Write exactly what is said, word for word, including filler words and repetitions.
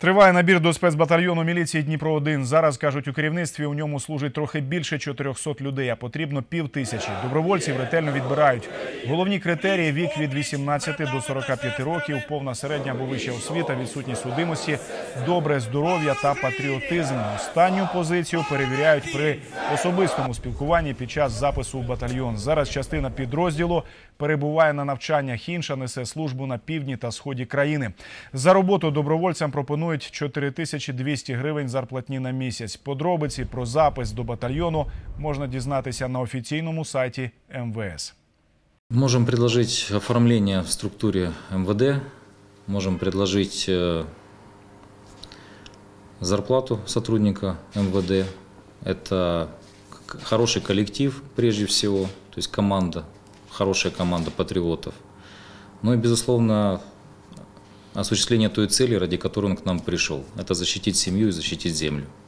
Триває набір до спецбатальйону міліції Дніпро один. Зараз, кажуть, у керівництві у ньому служить трохи більше чотирьохсот людей, а потрібно пів тисячі. Добровольців ретельно відбирають. Головні критерії – вік від вісімнадцяти до сорока п'яти років, повна середня або вища освіта, відсутність судимості, добре здоров'я та патріотизм. Останню позицію перевіряють при особистому спілкуванні під час запису у батальйон. Зараз частина підрозділу перебуває на навчаннях, інша несе службу на півдні та сході країни. За роботу добровольцям пропонують чотири тисячі двісті гривень зарплатні на місяць. Подробиці про запис до батальйону можна дізнатися на офіційному сайті эм вэ эс. Можем предложить оформление в структуре эм вэ дэ, можем предложить зарплату сотрудника эм вэ дэ. Это хороший коллектив прежде всего, то есть команда, хорошая команда патриотов. Ну и, безусловно, осуществление той цели, ради которой он к нам пришел. Это защитить семью и защитить землю.